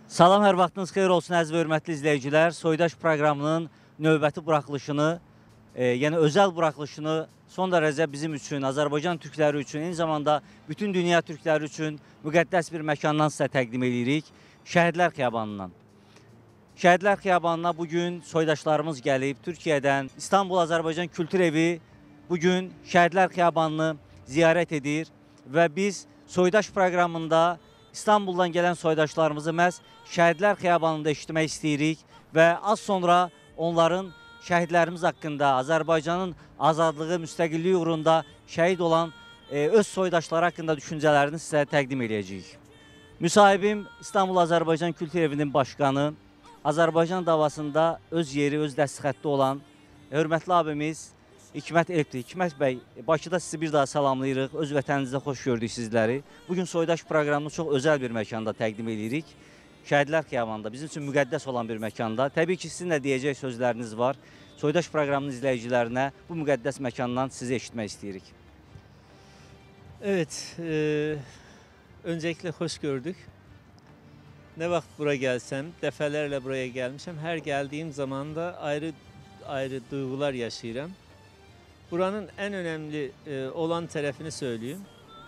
Salam, hər vaxtınız xeyir olsun əziz və hörmətli izləyicilər. Soydaş proqramının növbəti buraxılışını, yəni özəl buraxılışını son dərəcə bizim üçün, Azərbaycan türkləri üçün, eyni zamanda bütün dünya türkləri üçün müqəddəs bir məkandan sizə təqdim edirik. Şəhidlər Xiyabanından. Şəhidlər Xiyabanına bugün soydaşlarımız gəlib Türkiyədən. İstanbul Azərbaycan Kültür Evi bugün Şəhidlər Xiyabanını ziyarət edir və biz Soydaş proqramında İstanbuldan gələn soydaşlarımızı məhz Şəhidlər Xiyabanında eşitmək istəyirik və az sonra onların şəhidlərimiz haqqında, Azərbaycanın azadlığı, müstəqilliyi uğrunda şəhid olan öz soydaşları haqqında düşüncələrini sizə təqdim edəcəyik. Müsahibim İstanbul Azərbaycan Kültür Evinin başqanı, Azərbaycan davasında öz yeri, öz dəstxətti olan hörmətli abimiz Hikmət Elbdir. Hikmət bəy, Bakıda sizi bir daha salamlayırıq, öz vətəninizdə xoş gördük sizləri. Bugün Soydaş proqramını çox özəl bir məkanda təqdim edirik. Şəhidlər Xiyabanında, bizim üçün müqəddəs olan bir məkanda. Təbii ki, sizin də deyəcək sözləriniz var. Soydaş proqramının izləyicilərinə bu müqəddəs məkandan sizi eşitmək istəyirik. Evet, öncelikle hoş gördük. Ne vakit buraya gelsem, defalarla buraya gelmişim. Her geldiğim zaman da ayrı duygular yaşıyorum. Buranın en önemli olan tarafını söyleyeyim.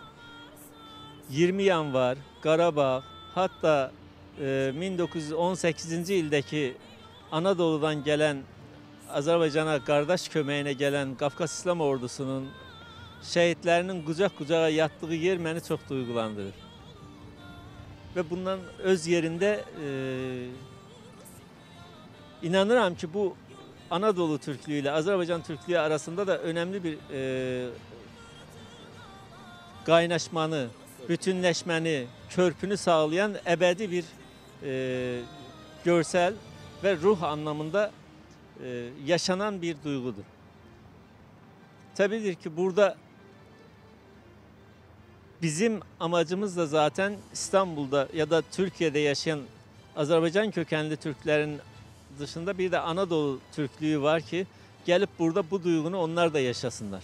20 Yanvar, Qarabağ, hatta 1918. ildeki Anadolu'dan gelen, Azerbaycan'a kardeş kömeğine gelen Kafkas İslam Ordusu'nun şehitlerinin kucak kucağa yattığı yer beni çok duygulandırır. Ve bundan öz yerinde inanıram ki bu Anadolu Türklüğü ile Azerbaycan Türklüğü arasında da önemli bir kaynaşmanı, bütünleşmeni, körpünü sağlayan ebedi bir görsel ve ruh anlamında yaşanan bir duygudur. Tabidir ki burada bizim amacımız da zaten İstanbul'da ya da Türkiye'de yaşayan Azerbaycan kökenli Türklerin dışında bir de Anadolu Türklüğü var ki gelip burada bu duygunu onlar da yaşasınlar.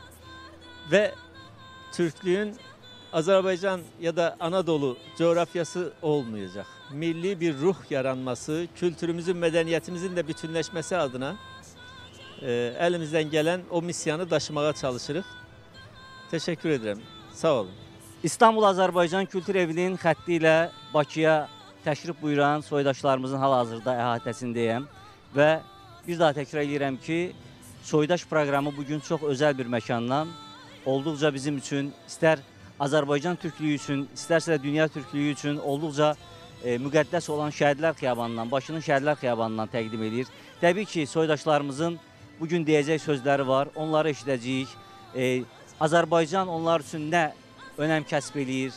Ve Türklüğün Azerbaycan ya da Anadolu coğrafyası olmayacak. Milli bir ruh yaranması, kültürümüzün, medeniyetimizin de bütünleşmesi adına elimizden gelen o misyonu taşımaya çalışırıq. Teşekkür ederim. Sağ olun. İstanbul Azərbaycan Kültür Evinin xətti ilə Bakıya təşrif buyuran soydaşlarımızın hal-hazırda əhatəsindəyəm və bir daha təkrar edirəm ki, Soydaş proqramı bugün çox özəl bir məkandan olduqca bizim üçün, istər Azərbaycan Türklüyü üçün, istərsə də dünya Türklüyü üçün olduqca müqəddəs olan Şəhidlər Xiyabanından, Bakının Şəhidlər Xiyabanından təqdim edir. Təbii ki, soydaşlarımızın bugün deyəcək sözləri var, onları eşidəcəyik. Azərbaycan onlar üçün nə önəm kəsb eləyir?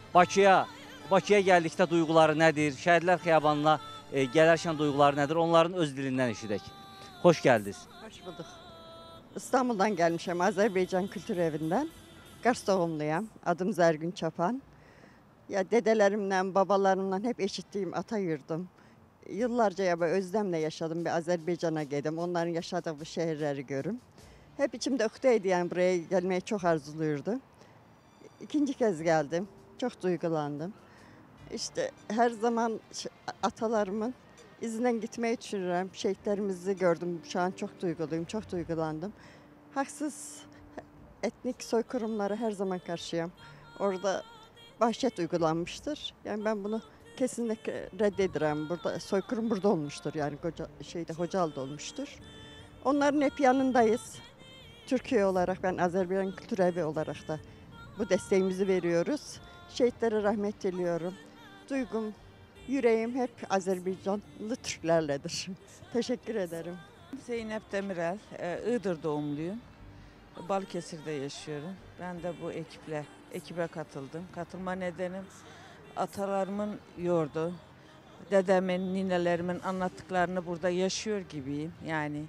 Bakıya gəldikdə duyğuları nədir? Şəhidlər Xiyabanına gələrkən duyğuları nədir? Onların öz dilindən eşidək. Xoş gəldiniz. Hoş bulduk. İstanbul'dan gelmişim, Azerbaycan Kültür Evi'nden. Kars doğumluyum, adım Zergün Çapan. Ya dedelerimden, babalarımdan hep eşittiğim ata yurdum. Yıllarca ya böyle özlemle yaşadım, bir Azerbaycan'a geldim. Onların yaşadığı bu şehirleri görüm. Hep içimde ukdeydi, yani buraya gelmeyi çok arzuluyordum. İkinci kez geldim, çok duygulandım. İşte her zaman atalarımın izinden gitmeyi düşünüyorum. Şehitlerimizi gördüm, şu an çok duyguluyum, çok duygulandım. Haksız etnik soykırımlara her zaman karşıyım. Orada vahşet uygulanmıştır. Yani ben bunu kesinlikle reddediyorum. Burada soykırım burada olmuştur, yani Hocalı'da olmuştur. Onların hep yanındayız. Türkiye olarak, ben Azerbaycan Kültür Evi olarak da bu desteğimizi veriyoruz. Şehitlere rahmet diliyorum. Duygum, yüreğim hep Azerbaycanlı Türklerledir. Teşekkür ederim. Zeynep Demirel, Iğdır doğumluyum. Balıkesir'de yaşıyorum. Ben de bu ekibe katıldım. Katılma nedenim atalarımın yoğurdu. Dedemin, ninelerimin anlattıklarını burada yaşıyor gibiyim. Yani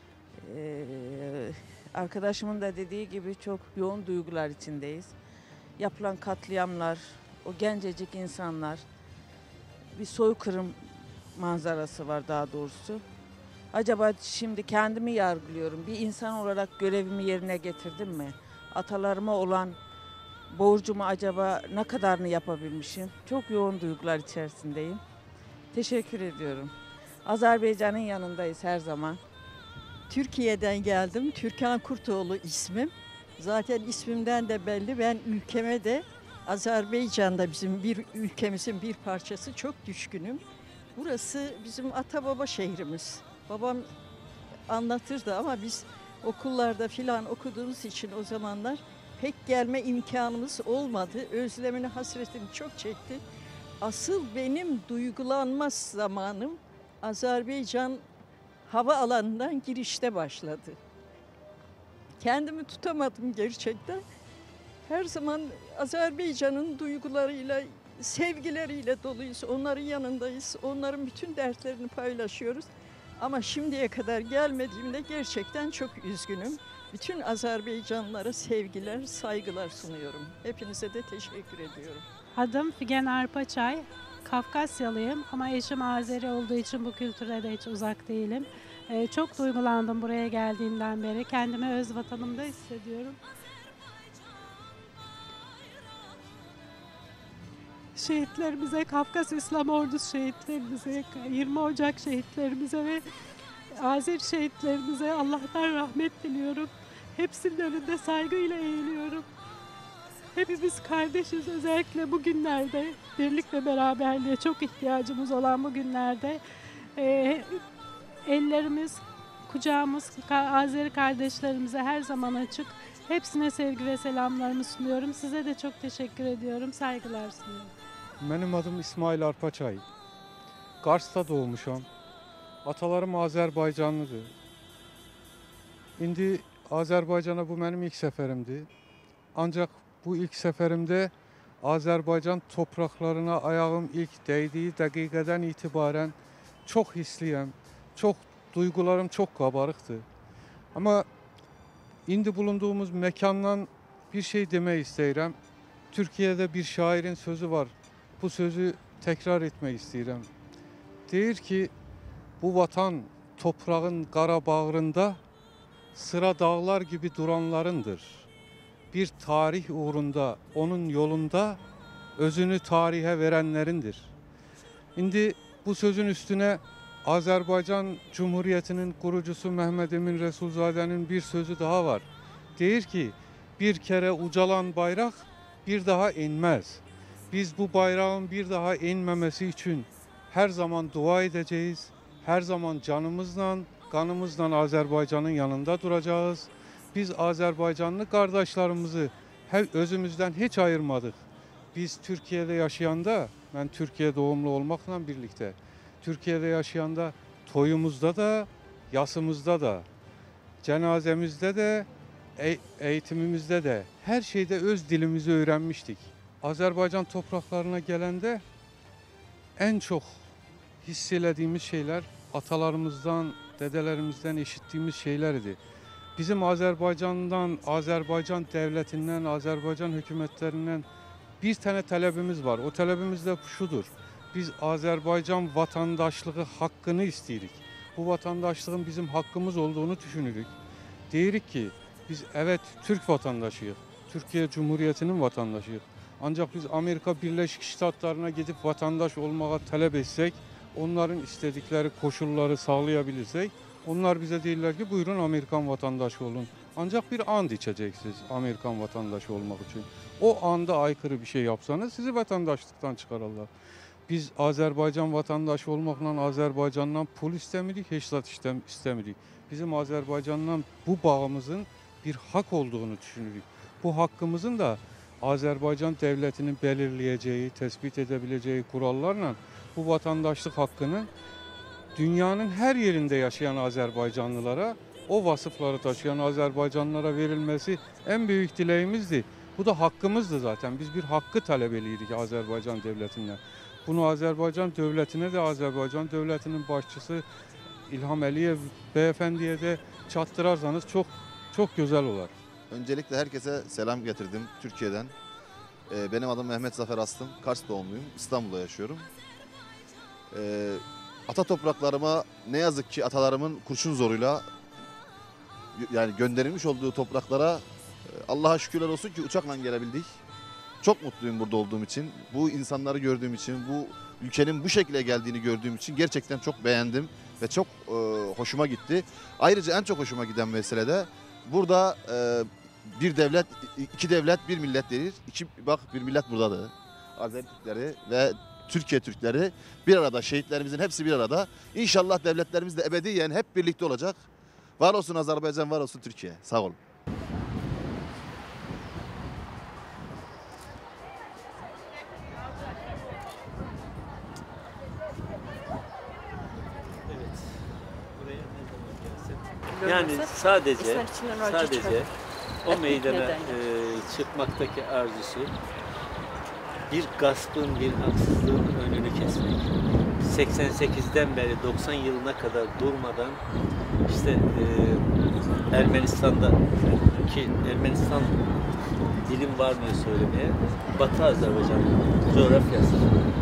arkadaşımın da dediği gibi çok yoğun duygular içindeyiz. Yapılan katliamlar, o gencecik insanlar, bir soykırım manzarası var daha doğrusu. Acaba şimdi kendimi yargılıyorum. Bir insan olarak görevimi yerine getirdim mi? Atalarıma olan borcumu acaba ne kadarını yapabilmişim? Çok yoğun duygular içerisindeyim. Teşekkür ediyorum. Azerbaycan'ın yanındayız her zaman. Türkiye'den geldim. Türkan Kurtoğlu ismim. Zaten ismimden de belli. Ben ülkeme de Azerbaycan'da bizim bir ülkemizin bir parçası çok düşkünüm. Burası bizim ata baba şehrimiz. Babam anlatırdı ama biz okullarda filan okuduğumuz için o zamanlar pek gelme imkanımız olmadı. Özlemini, hasretini çok çekti. Asıl benim duygulanma zamanım Azerbaycan havaalanından girişte başladı. Kendimi tutamadım gerçekten. Her zaman Azerbaycan'ın duygularıyla, sevgileriyle doluyuz. Onların yanındayız. Onların bütün dertlerini paylaşıyoruz. Ama şimdiye kadar gelmediğimde gerçekten çok üzgünüm. Bütün Azerbaycanlılara sevgiler, saygılar sunuyorum. Hepinize de teşekkür ediyorum. Adım Figen Arpaçay. Kafkasyalıyım ama eşim Azeri olduğu için bu kültüre de hiç uzak değilim. Çok duygulandım buraya geldiğimden beri. Kendimi öz vatanımda hissediyorum. Şehitlerimize, Kafkas İslam Ordusu şehitlerimize, 20 Ocak şehitlerimize ve Azeri şehitlerimize Allah'tan rahmet diliyorum. Hepsinin önünde saygıyla eğiliyorum. Hepimiz kardeşiz, özellikle bugünlerde birlik ve beraberliğe çok ihtiyacımız olan bu günlerde ellerimiz, kucağımız Azeri kardeşlerimize her zaman açık. Hepsine sevgi ve selamlarımı sunuyorum. Size de çok teşekkür ediyorum. Saygılar sunuyorum. Benim adım İsmail Arpaçay. Kars'ta doğmuşam. Atalarım Azerbaycanlıdır. İndi Azerbaycan'a bu benim ilk seferimdi. Ancak bu ilk seferimde Azerbaycan topraklarına ayağım ilk değdiği dakikadan itibaren çok hisliyim. Çok duygularım çok kabarıktı. Ama indi bulunduğumuz mekandan bir şey demek isterim. Türkiye'de bir şairin sözü var. Bu sözü tekrar etmek isterim. Deyir ki, bu vatan toprağın qara bağrında sıra dağlar gibi duranlarındır. Bir tarih uğrunda, onun yolunda özünü tarihe verenlerindir. Şimdi bu sözün üstüne Azerbaycan Cumhuriyeti'nin kurucusu Mehmet Emin Resulzade'nin bir sözü daha var. Deyir ki, bir kere ucalan bayrak bir daha inmez. Biz bu bayrağın bir daha inmemesi için her zaman dua edeceğiz. Her zaman canımızla, kanımızla Azerbaycan'ın yanında duracağız. Biz Azerbaycanlı kardeşlerimizi özümüzden hiç ayırmadık. Biz Türkiye'de yaşayanda, ben Türkiye doğumlu olmakla birlikte, Türkiye'de yaşayanda toyumuzda da, yasımızda da, cenazemizde de, eğitimimizde de, her şeyde öz dilimizi öğrenmiştik. Azerbaycan topraklarına gelende en çok hissedildiğimiz şeyler atalarımızdan, dedelerimizden işittiğimiz şeyler idi. Bizim Azerbaycan'dan, Azerbaycan devletinden, Azerbaycan hükümetlerinden bir tane talebimiz var. O talebimiz de şudur. Biz Azerbaycan vatandaşlığı hakkını isteyirik. Bu vatandaşlığın bizim hakkımız olduğunu düşünürük. Deyirik ki biz evet Türk vatandaşıyız. Türkiye Cumhuriyeti'nin vatandaşıyız. Ancak biz Amerika Birleşik Ştatlarına gidip vatandaş olmaya talep etsek, onların istedikleri koşulları sağlayabilirsek, onlar bize değiller ki buyurun Amerikan vatandaşı olun. Ancak bir and içeceksiniz Amerikan vatandaşı olmak için. O anda aykırı bir şey yapsanız sizi vatandaşlıktan çıkarırlar. Biz Azerbaycan vatandaşı olmakla Azerbaycan'dan pul istemirik, heşlat istemirik. Bizim Azerbaycan'dan bu bağımızın bir hak olduğunu düşünürük. Bu hakkımızın da Azerbaycan devletinin belirleyeceği, tespit edebileceği kurallarla bu vatandaşlık hakkının dünyanın her yerinde yaşayan Azerbaycanlılara, o vasıfları taşıyan Azerbaycanlılara verilmesi en büyük dileğimizdi. Bu da hakkımızdı zaten. Biz bir hakkı talep ediyorduk Azerbaycan devletinden. Bunu Azerbaycan devletine de Azerbaycan devletinin başçısı İlham Əliyev beyefendiye de çattırarsanız çok güzel olur. Öncelikle herkese selam getirdim Türkiye'den. Benim adım Mehmet Zafer Aslım. Kars doğumluyum. İstanbul'da yaşıyorum. Ata topraklarıma ne yazık ki atalarımın kurşun zoruyla yani gönderilmiş olduğu topraklara Allah'a şükürler olsun ki uçakla gelebildik. Çok mutluyum burada olduğum için. Bu insanları gördüğüm için, bu ülkenin bu şekilde geldiğini gördüğüm için gerçekten çok beğendim ve çok hoşuma gitti. Ayrıca en çok hoşuma giden mesele de burada bir devlet, iki devlet, bir millet denir. Bak bir millet buradadır. Azeri Türkleri ve Türkiye Türkleri bir arada, şehitlerimizin hepsi bir arada. İnşallah devletlerimiz de ebediyen hep birlikte olacak. Var olsun Azerbaycan, var olsun Türkiye. Sağ olun. Yani sadece o meydana çıkmaktaki arzusu bir gaspın, bir haksızlığın önünü kesmek. 88'den beri 90 yılına kadar durmadan işte Ermenistan'da ki Ermenistan dilim varmıyor söylemeye, Batı Azerbaycan coğrafyası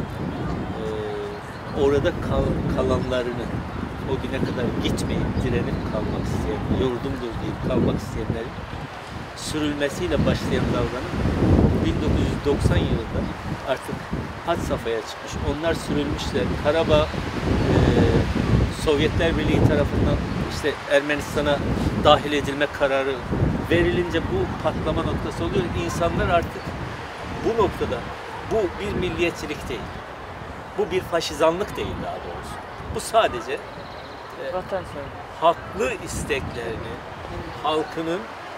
orada kalanlarını o güne kadar gitmeyip direnip kalmak isteyen, yurdumdur deyip kalmak isteyenlerin sürülmesiyle başlayan dalganın 1990 yılında artık had safhaya çıkmış. Onlar sürülmüşler. Karabağ Sovyetler Birliği tarafından işte Ermenistan'a dahil edilme kararı verilince bu patlama noktası oluyor. İnsanlar artık bu noktada bu bir milliyetçilik değil. Bu bir faşizanlık değil daha doğrusu. Bu sadece haklı isteklerini, halkının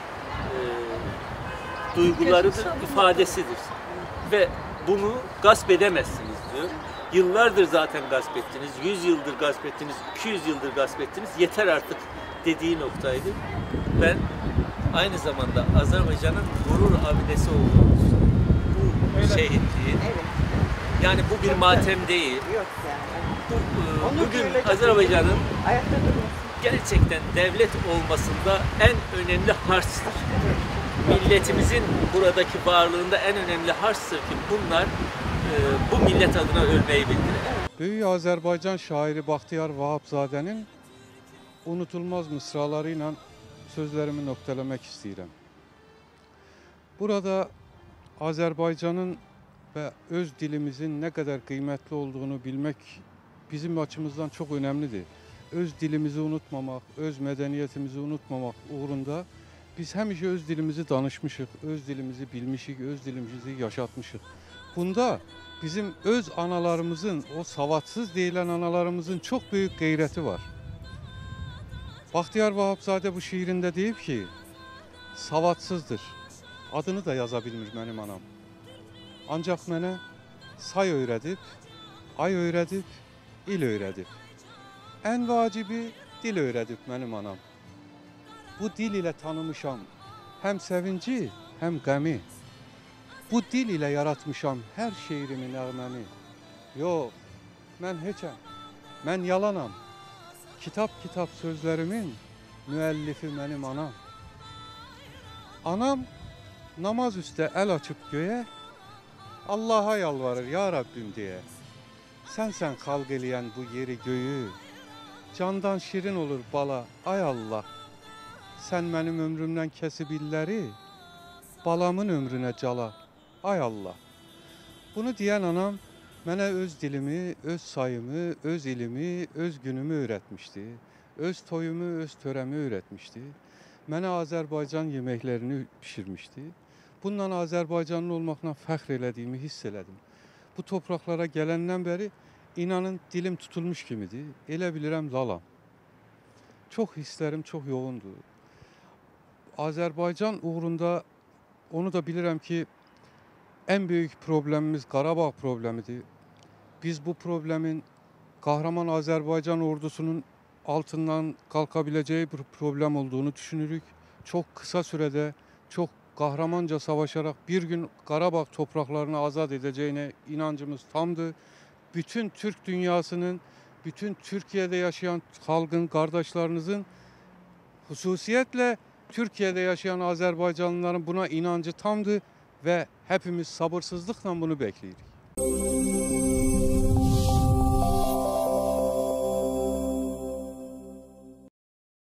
duygularıdır, ifadesidir. Ve bunu gasp edemezsiniz diyor. Yıllardır zaten gasp ettiniz, 100 yıldır gasp ettiniz, 200 yıldır gasp ettiniz, yeter artık dediği noktaydı. Ben aynı zamanda Azerbaycan'ın gurur abidesi olduğunu bu şehitliği, yani bu bir matem değil. Yok yani. Bugün Azerbaycan'ın gerçekten devlet olmasında en önemli harçtır. Milletimizin buradaki varlığında en önemli harçtır ki bunlar bu millet adına ölmeyi bildiler. Böyük Azərbaycan şairi Baxtiyar Vahabzadənin unutulmaz mısralarıyla sözlerimi nöqtələmək istəyirəm. Burada Azərbaycanın ve öz dilimizin ne kadar kıymetli olduğunu bilmek bizim açımızdan çok önemlidir. Öz dilimizi unutmamak, öz medeniyetimizi unutmamak uğrunda biz həmişə öz dilimizi danışmışıq, öz dilimizi bilmişik, öz dilimizi yaşatmışıq. Bunda bizim öz analarımızın, o savadsız deyilən analarımızın çok büyük gayreti var. Baxtiyar Vahabzadə bu şiirinde deyib ki, savadsızdır. Adını da yaza bilmir mənim anam. Ancaq mənə say öyrədib, ay öyrədib, il öyrədib. Ən vacibi dil öyrədib mənim anam. Bu dil ilə tanımışam həm sevinci, həm qəmi. Bu dil ilə yaratmışam hər şeirimi, nəğməmi. Yox, mən heçəm, mən yalanam. Kitap sözlərimin müəllifi mənim anam. Anam namaz üstə əl açıb göyə, Allah'a yalvarır ya Rabbim diye. Sen xalq eləyən bu yeri göyü, candan şirin olur bala ay Allah. Sen mənim ömrümdən kəsib illəri, balamın ömrünə cala ay Allah. Bunu deyən anam mənə öz dilimi, öz sayımı, öz ilimi, öz günümü öyrətmişdi. Öz toyumu, öz törəmi öyrətmişdi. Mənə Azərbaycan yeməklərini pişirmişdi. Bununla Azərbaycanlı olmaqla fəxr elədiyimi hiss elədim. Bu topraklara gələndən bəri inanın dilim tutulmuş kimidir. Elə bilirəm lalam. Çox hisslərim çox yoğundur. Azərbaycan uğrunda onu da bilirəm ki, en büyük problemimiz Qarabağ problemidir. Biz bu problemin kahraman Azerbaycan ordusunun altından kalkabileceği bir problem olduğunu düşünürük. Çok kısa sürede çok kahramanca savaşarak bir gün Qarabağ topraklarını azat edeceğine inancımız tamdı. Bütün Türk dünyasının, bütün Türkiye'de yaşayan halkın, kardeşlerinizin, hususiyetle Türkiye'de yaşayan Azerbaycanlıların buna inancı tamdı ve hepimiz sabırsızlıkla bunu bekliyoruz.